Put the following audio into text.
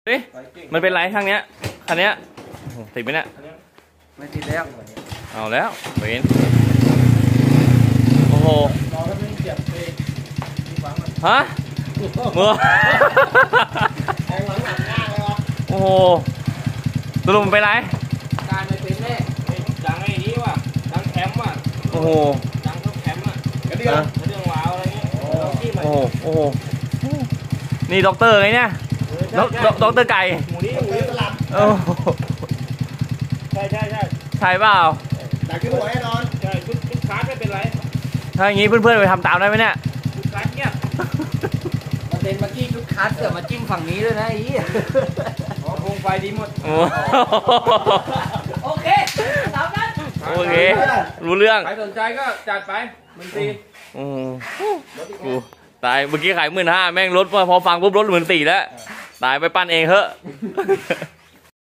ดิมันเป็นไรข้างเนี้ยคันเนี้ยติดไหมเนี่ยไม่ติดแล้วเอาแล้วเวนโอ้โหฮะมือโอ้โหสรุปมันเป็นไรการไม่เป็นแน่ดังไอ้นี้ว่ะดังแคมป์ว่ะโอ้โหดังเท่าแคมป์อ่ะกระเดื่องว้าวอะไรเงี้ยโอ้โหนี่ด็อกเตอร์ไงเนี่ยด็อกเตอร์ไก่หมูนี้สลับใช่ใช่เปล่าดังขึ้นหัวแน่นอนใช่ชุดคาร์ดไม่เป็นไรถ้าอย่างงี้เพื่อนๆไปทำตามได้ไหมเนี่ยชุดคาร์ดเนี่ยประเด็นเมื่อกี้ชุดคัสเสือมาจิ้มฝั่งนี้ด้วยนะไอ้เหี้ยโคมไฟดีหมดโอเคตามนั้นโอเครู้เรื่องใครสนใจก็จัดไปกูตายเมื่อกี้ขาย15,000แม่งลดพอฟังปุ๊บลด14,000แล้วตายไปปั้นเองเหอะ